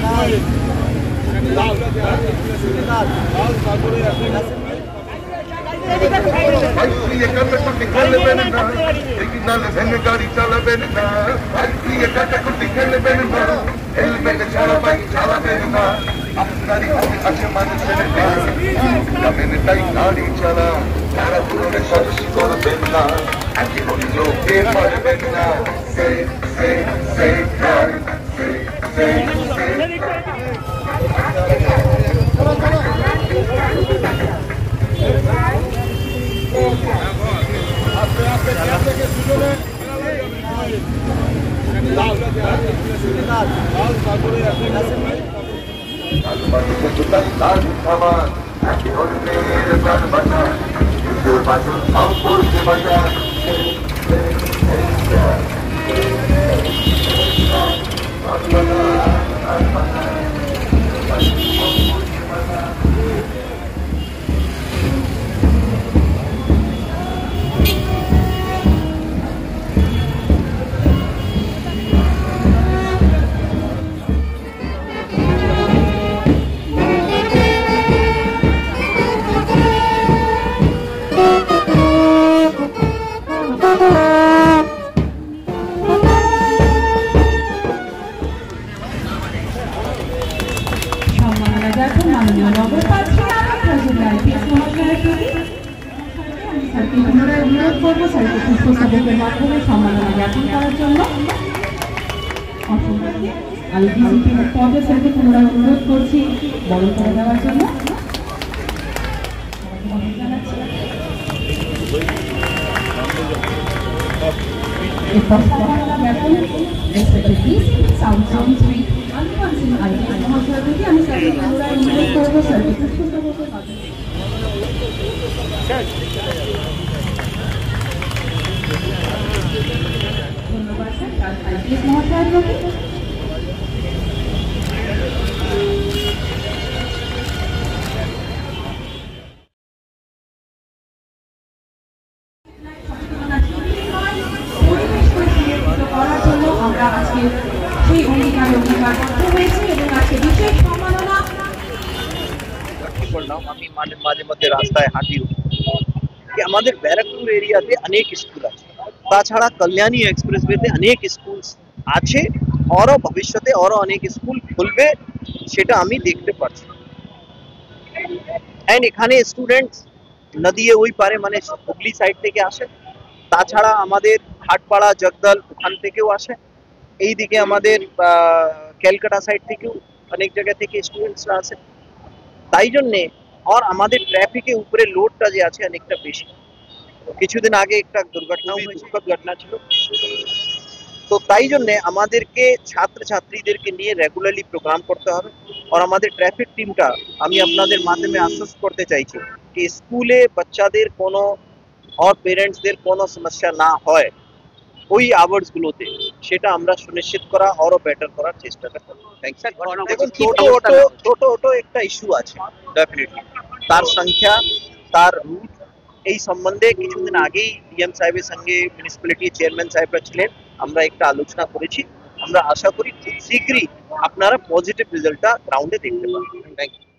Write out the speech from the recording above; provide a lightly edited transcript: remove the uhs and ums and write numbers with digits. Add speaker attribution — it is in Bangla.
Speaker 1: গাড়ি চালাবেন না, হেলমেট ছাড়া বাইক চালাবেন না। আপনারই আছে মানুষের তাই গাড়ি চালা, তারা পুরোনো সদস্য করবেন না, এমন লোকে পারবেন না।
Speaker 2: আমি ডিসিপি পর্যায় স্যারকে পুনরায় অনুরোধ করছি বরণ করে দেওয়ার জন্য। এরপর সম্মাননা জ্ঞাপন south zone 3 Alfan Singh IPS মহাশয় থেকে আমি স্যারকে পুনরায় অনুরোধ করবো স্যারকে ধন্যবাদ স্যার। আইপিএস মহাশয়ের প্রতি
Speaker 3: আমি মাঝে মধ্যে রাস্তায় হাঁটি कि हमारे बैरकपुर एरिया ते अनेक स्कूल আছে তাছাড়া কল্যাণী এক্সপ্রেসওয়েতে অনেক স্কুল আছে আরো ভবিষ্যতে আরো অনেক স্কুল খুলবে সেটা আমি দেখতে পাচ্ছি। এন্ড এখানে স্টুডেন্টস নদীয়ে ওই পারে মানে হুগলি সাইড থেকে আসে, তাছাড়া আমাদের হাটপাড়া জগদল ওখান থেকেও আসে, এইদিকে আমাদের ক্যালকাটা সাইড থেকেও অনেক জায়গা থেকে স্টুডেন্টসরা আসে। তাই জন্যে আর আমাদের ট্রাফিকে উপরে লোডটা যে আছে অনেকটা বেশি। কিছুদিন আগে একটা দুর্ঘটনা হয়েছে, ঘটনা ছিল। তো তাই জন্যে আমাদেরকে ছাত্রছাত্রীদেরকে নিয়ে রেগুলারলি প্রোগ্রাম করতে হবে। আর আমাদের ট্রাফিক টিমটা আমি আপনাদের মাধ্যমে আশ্বস্ত করতে চাইছি कि স্কুলে বাচ্চাদের কোনো আর পেরেন্টসদের কোনো সমস্যা না হয় ওই আওয়ার্স গুলোতে, সেটা আমরা সুনিশ্চিত করা আরো বেটার করার চেষ্টাটা করব। Thank you. দেখুন ছোট অটো একটা ইস্যু আছে ডেফিনেটলি, তার সংখ্যা তার রুট এই সম্বন্ধে কিছুদিন আগেই ডিএম সাহেবের সঙ্গে মিউনিসিপ্যালিটি চেয়ারম্যান সাহেবরা ছিলেন, আমরা একটা আলোচনা করেছি। আমরা আশা করি খুব শীঘ্রই আপনারা পজিটিভ রেজাল্টটা গ্রাউন্ডে দেখতে পাবেন। Thank you.